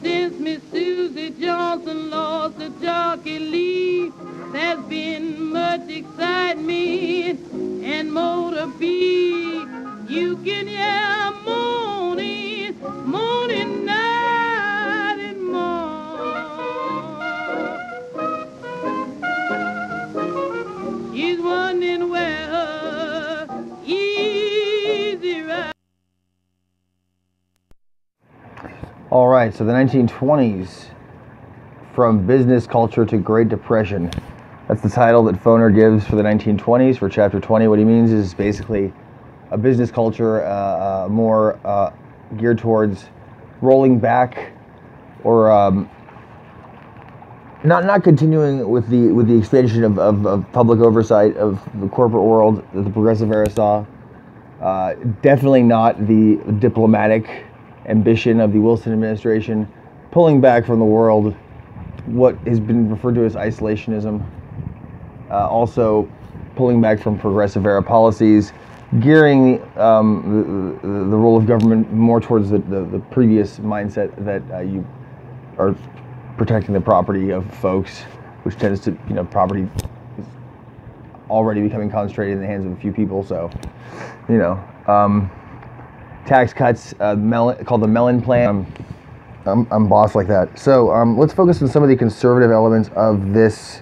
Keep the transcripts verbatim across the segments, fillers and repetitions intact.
since Miss Susie Johnson lost to Jockey Lee. There's been much excitement and more to be. You can hear moaning, moaning night and morn. She's wondering where her easy ride. All right, so the nineteen twenties, from business culture to Great Depression. That's the title that Foner gives for the nineteen twenties, for chapter twenty. What he means is basically a business culture uh, uh, more uh, geared towards rolling back, or um, not not continuing with the with the expansion of, of, of public oversight of the corporate world that the Progressive Era saw. Uh, definitely not the diplomatic ambition of the Wilson administration, pulling back from the world, what has been referred to as isolationism. Uh, also pulling back from Progressive Era policies, gearing um, the, the, the role of government more towards the, the, the previous mindset that uh, you are protecting the property of folks, which tends to, you know, property is already becoming concentrated in the hands of a few people. So, you know, um, tax cuts, uh, Mellon, called the Mellon Plan. Um, I'm, I'm boss like that. So um, let's focus on some of the conservative elements of this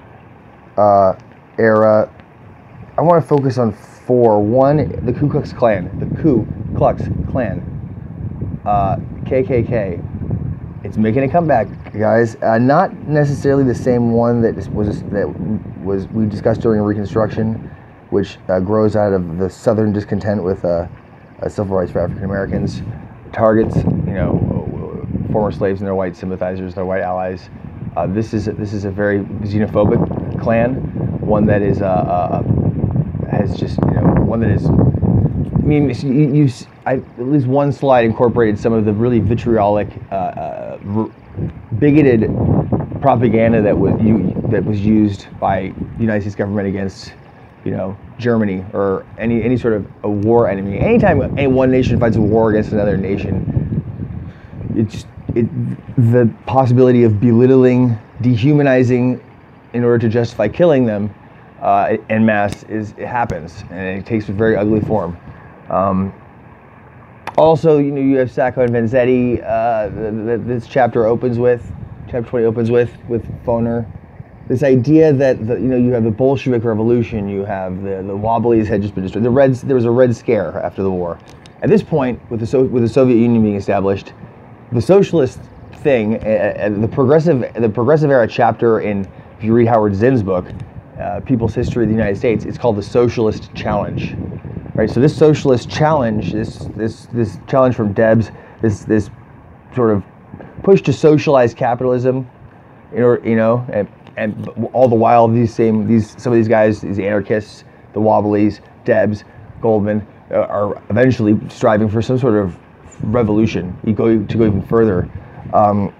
uh, era. I want to focus on four. One, the Ku Klux Klan. The Ku Klux Klan. Uh, K K K. It's making a comeback, guys. Uh, not necessarily the same one that was that was we discussed during Reconstruction, which uh, grows out of the Southern discontent with uh, uh, civil rights for African Americans. Targets, you know, former slaves and their white sympathizers, their white allies. Uh, this is this is a very xenophobic Klan, one that is uh, uh, has just, you know, one that is. I mean, you, you I, at least one slide incorporated some of the really vitriolic, uh, uh, r- bigoted propaganda that was you, that was used by the United States government against, you know, Germany or any any sort of a war enemy. Anytime any one nation fights a war against another nation, it's it the possibility of belittling, dehumanizing, in order to justify killing them uh, en masse is it happens, and it takes a very ugly form. Um, also, you know, you have Sacco and Vanzetti. Uh, the, the, this chapter opens with, chapter twenty opens with with Foner. This idea that the, you know, you have the Bolshevik Revolution, you have the the Wobblies had just been destroyed. The Reds, there was a Red Scare after the war. At this point, with the so, with the Soviet Union being established, the socialist thing, uh, the progressive the progressive era chapter in, if you read Howard Zinn's book, uh, People's History of the United States, it's called the Socialist Challenge. Right, so this socialist challenge, this this this challenge from Debs, this this sort of push to socialize capitalism, in order, you know, and, and all the while these same these some of these guys, these anarchists, the Wobblies, Debs, Goldman, uh, are eventually striving for some sort of revolution. You go to go even further. Um,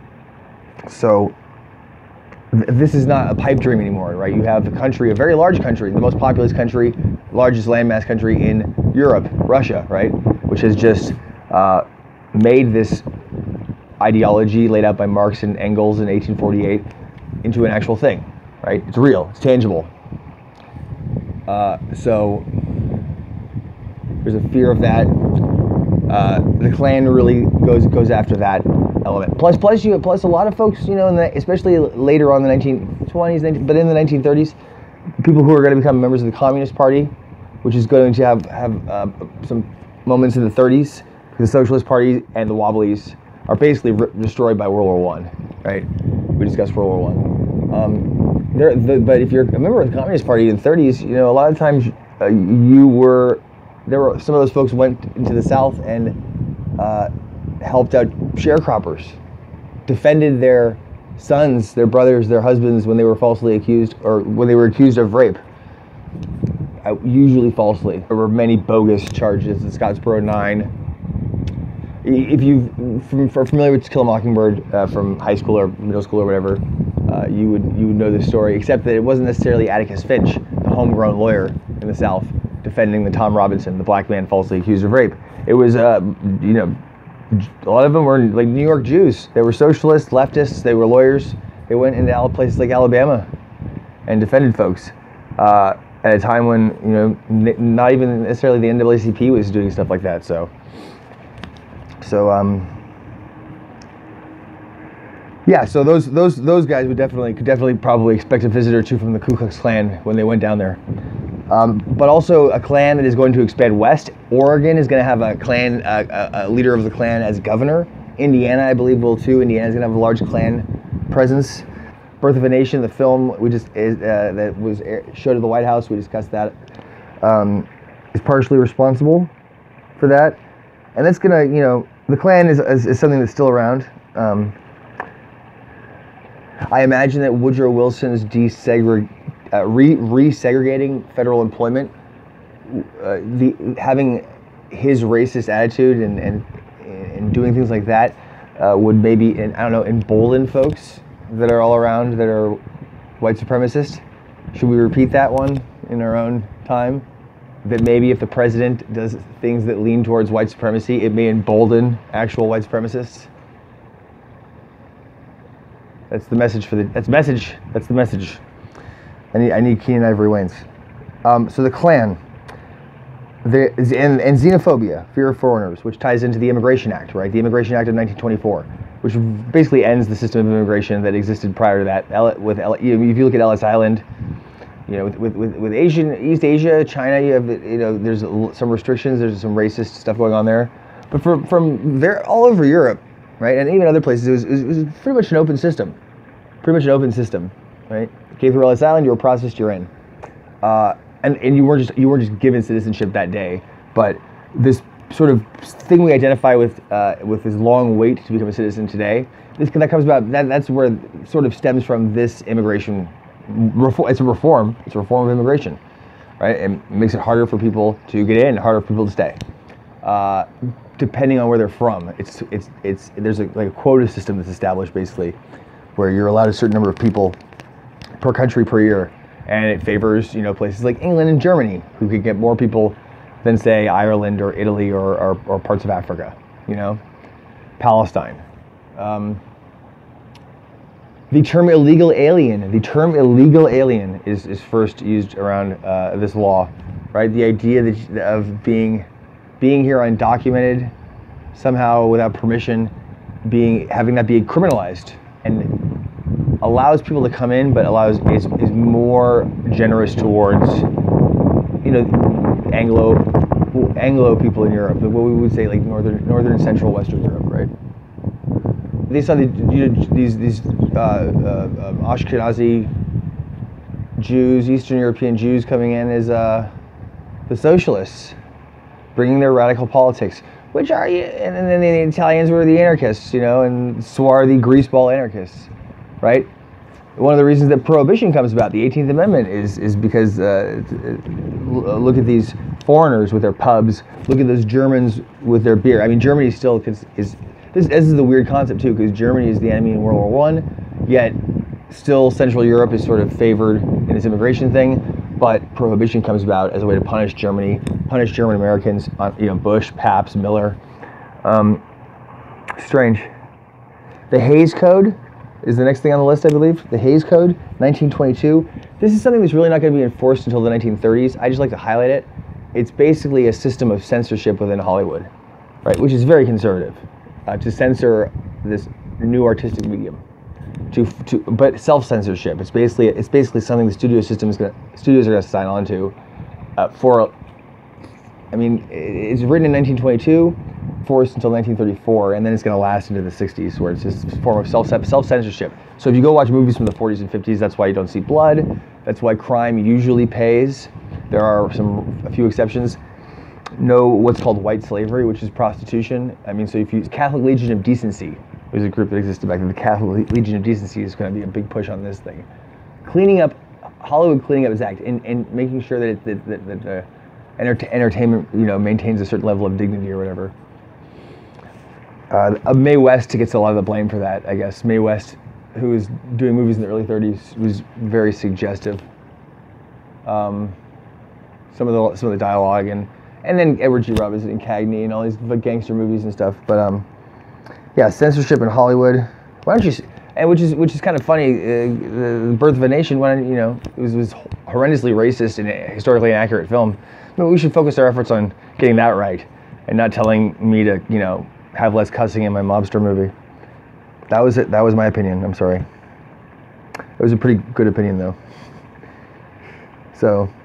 so. This is not a pipe dream anymore, right? You have a country, a very large country, the most populous country, largest landmass country in Europe, Russia, right? Which has just uh, made this ideology laid out by Marx and Engels in eighteen forty-eight into an actual thing, right? It's real, it's tangible. Uh, so there's a fear of that. Uh, the Klan really goes goes after that element. Plus, plus you plus a lot of folks, you know, in the, especially later on in the nineteen twenties, but in the nineteen thirties, people who are going to become members of the Communist Party, which is going to have have uh, some moments in the thirties. The Socialist Party and the Wobblies are basically re- destroyed by World War One, right? We discussed World War One. Um, there, the, but if you're a member of the Communist Party in the thirties, you know, a lot of times uh, you were. There were some of those folks went into the South and uh, helped out sharecroppers, defended their sons, their brothers, their husbands when they were falsely accused, or when they were accused of rape, uh, usually falsely. There were many bogus charges, the Scottsboro Nine. If you are familiar with To Kill a Mockingbird uh, from high school or middle school or whatever, uh, you would you would know this story, except that it wasn't necessarily Atticus Finch, the homegrown lawyer in the South, defending the Tom Robinson, the black man falsely accused of rape. It was, uh, you know, A lot of them were like New York Jews. They were socialists, leftists. They were lawyers. They went into places like Alabama and defended folks uh, at a time when you know n- not even necessarily the N double A C P was doing stuff like that. So, so um, yeah. So those those those guys would definitely could definitely probably expect a visit or two from the Ku Klux Klan when they went down there. Um, but also a Klan that is going to expand west. Oregon is going to have a Klan, uh, a, a leader of the Klan as governor. Indiana, I believe, will too. Indiana's going to have a large Klan presence. Birth of a Nation, the film we just is, uh, that was air, showed at the White House, we discussed that, um, is partially responsible for that. And that's going to, you know, the Klan is, is, is something that's still around. Um, I imagine that Woodrow Wilson's desegregation, Uh, re resegregating federal employment, uh, the having his racist attitude and and, and doing things like that uh, would maybe, and I don't know, embolden folks that are all around that are white supremacists. Should we repeat that one in our own time? That maybe if the president does things that lean towards white supremacy, it may embolden actual white supremacists. That's the message for the. That's message. That's the message. I need, I need Keenan Ivory Wayans. Um, so the Klan, the, and, and xenophobia, fear of foreigners, which ties into the Immigration Act, right? The Immigration Act of nineteen twenty-four, which basically ends the system of immigration that existed prior to that. With you know, if you look at Ellis Island, you know, with, with, with Asian, East Asia, China, you have, you know, there's some restrictions, there's some racist stuff going on there. But from, from there, all over Europe, right, and even other places, it was, it was pretty much an open system. Pretty much an open system, right? Came through Ellis Island, you were processed, you're in. Uh, and, and you weren't just you weren't just given citizenship that day, but this sort of thing we identify with uh, with this long wait to become a citizen today, this that comes about that that's where it sort of stems from this immigration reform. It's a reform. It's a reform of immigration, right? It makes it harder for people to get in, harder for people to stay, uh, depending on where they're from. It's it's it's there's a, like a quota system that's established basically, where you're allowed a certain number of people per country per year, and it favors you know places like England and Germany, who could get more people than say Ireland or Italy or, or, or parts of Africa, you know, Palestine. Um, the term illegal alien, the term illegal alien is, is first used around uh, this law, right? The idea that, of being being here undocumented, somehow without permission, being having that be criminalized, and allows people to come in, but allows is, is more generous towards, you know, Anglo Anglo people in Europe, what we would say like northern, northern, central, western Europe, right? They saw the, you know, these these uh, uh, um, Ashkenazi Jews, Eastern European Jews coming in as uh, the socialists, bringing their radical politics. Which are you? And then the Italians were the anarchists, you know, and swarthy greaseball anarchists. Right? One of the reasons that prohibition comes about, the eighteenth Amendment, is is because uh, look at these foreigners with their pubs, look at those Germans with their beer. I mean, Germany still is, is this, this is the weird concept too, because Germany is the enemy in World War One, yet still Central Europe is sort of favored in this immigration thing. But prohibition comes about as a way to punish Germany, punish German Americans, you know, Bush, Pabst, Miller. Um, strange. The Hays Code is the next thing on the list, I believe. The Hays Code, nineteen twenty-two. This is something that's really not going to be enforced until the nineteen thirties. I just like to highlight it. It's basically a system of censorship within Hollywood, right? Which is very conservative, uh, to censor this new artistic medium. To, to, but self-censorship. It's basically it's basically something the studio system is gonna studios are going to sign on to. Uh, for, I mean, it's written in nineteen twenty-two. Forced until nineteen thirty-four, and then it's going to last into the sixties, where it's just a form of self self-censorship. So if you go watch movies from the forties and fifties, that's why you don't see blood. That's why crime usually pays. There are some a few exceptions. No, what's called white slavery, which is prostitution. I mean, so if you Catholic Legion of Decency was a group that existed back then. The Catholic Legion of Decency is going to be a big push on this thing, cleaning up Hollywood, cleaning up its act, and, and making sure that it, that, that, that the enter- entertainment, you know, maintains a certain level of dignity or whatever. Uh, Mae West gets a lot of the blame for that, I guess. Mae West, who was doing movies in the early thirties, was very suggestive. Um, some of the some of the dialogue, and and then Edward G. Robinson and Cagney and all these like, gangster movies and stuff. But um, Yeah, censorship in Hollywood. Why don't you? s- And which is which is kind of funny. Uh, the Birth of a Nation, when you know it was, was horrendously racist and a historically inaccurate film. I mean, we should focus our efforts on getting that right, and not telling me to you know have less cussing in my mobster movie. That was it. That was my opinion. I'm sorry. It was a pretty good opinion though. So,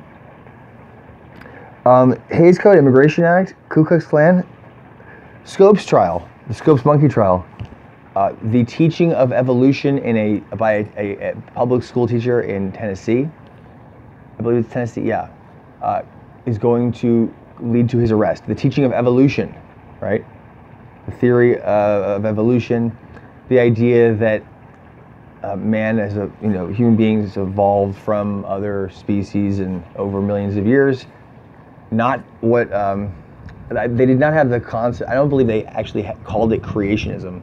um, Hays Code, Immigration Act, Ku Klux Klan, Scopes trial, the Scopes monkey trial. Uh, the teaching of evolution in a by a, a, a public school teacher in Tennessee, I believe it's Tennessee, yeah, uh, is going to lead to his arrest. The teaching of evolution, right? The theory uh, of evolution, the idea that uh, man as a you know human beings evolved from other species and over millions of years. Not what um, they did not have the concept. I don't believe they actually ha- called it creationism.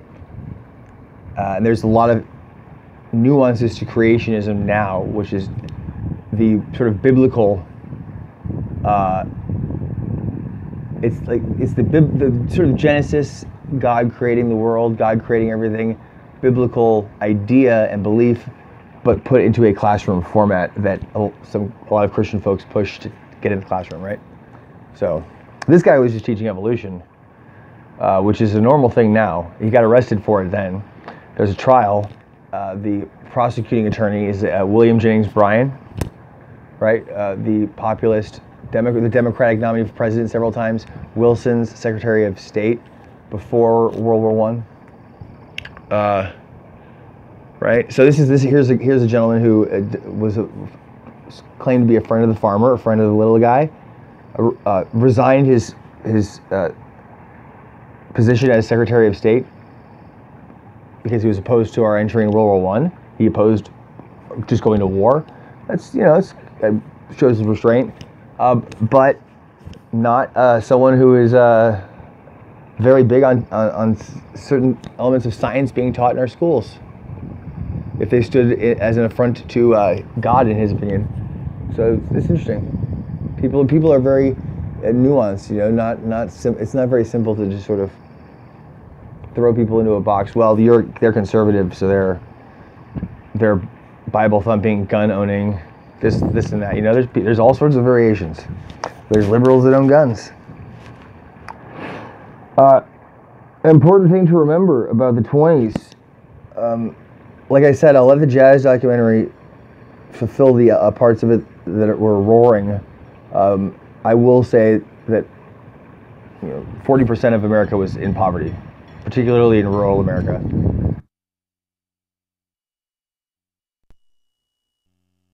Uh, and there's a lot of nuances to creationism now, which is the sort of biblical. Uh, it's like it's the, bib- the sort of Genesis, God creating the world, God creating everything, biblical idea and belief, but put into a classroom format that a, some a lot of Christian folks push to get in the classroom, right? So this guy was just teaching evolution, uh, which is a normal thing now. He got arrested for it then. There's a trial. Uh, the prosecuting attorney is uh, William Jennings Bryan, right? Uh, the populist, Demo- the Democratic nominee for president several times. Wilson's Secretary of State before World War One. Uh, right. So this is this. Here's a here's a gentleman who uh, was a, claimed to be a friend of the farmer, a friend of the little guy. Uh, uh, resigned his his uh, position as Secretary of State because he was opposed to our entering World War One. He opposed just going to war. That's you know, it's, it shows his restraint, uh, but not uh, someone who is uh, very big on, on on certain elements of science being taught in our schools. If they stood as an affront to uh, God, in his opinion, so it's interesting. People people are very uh, nuanced, you know. Not not sim- it's not very simple to just sort of throw people into a box. Well, you're they're conservative, so they're they're Bible thumping, gun owning, this this and that. You know, there's there's all sorts of variations. There's liberals that own guns. Uh, important thing to remember about the twenties. Um, like I said, I'll let the jazz documentary fulfill the uh, parts of it that were roaring. Um, I will say that you know, forty percent of America was in poverty, particularly in rural America.